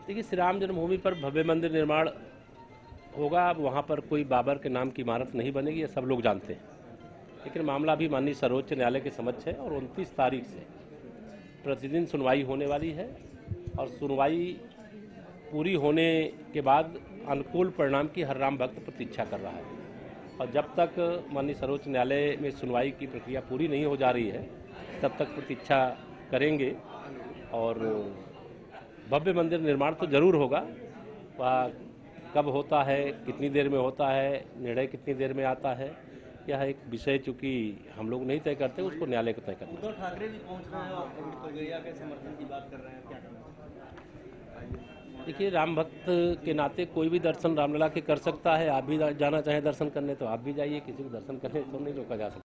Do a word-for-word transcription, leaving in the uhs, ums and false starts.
देखिए, श्री राम जन्मभूमि पर भव्य मंदिर निर्माण होगा। अब वहाँ पर कोई बाबर के नाम की इमारत नहीं बनेगी, ये सब लोग जानते हैं। लेकिन मामला अभी माननीय सर्वोच्च न्यायालय के समक्ष है और उनतीस तारीख से प्रतिदिन सुनवाई होने वाली है और सुनवाई पूरी होने के बाद अनुकूल परिणाम की हर राम भक्त प्रतीक्षा कर रहा है। और जब तक माननीय सर्वोच्च न्यायालय में सुनवाई की प्रक्रिया पूरी नहीं हो जा रही है, तब तक प्रतीक्षा करेंगे। और भव्य मंदिर निर्माण तो जरूर होगा। वह कब होता है, कितनी देर में होता है, निर्णय कितनी देर में आता है, यह एक विषय चूंकि हम लोग नहीं तय करते, उसको न्यायालय को तय करना है। उद्धव ठाकरे भी पहुंच रहे हैं और तो गैया के समर्थन की बात कर रहे हैं, क्या करना? देखिए, राम भक्त के नाते कोई भी दर्शन रामलला के कर सकता है। आप भी जाना चाहें दर्शन करने तो आप भी जाइए, किसी को दर्शन करने तो नहीं रोका जा सकता।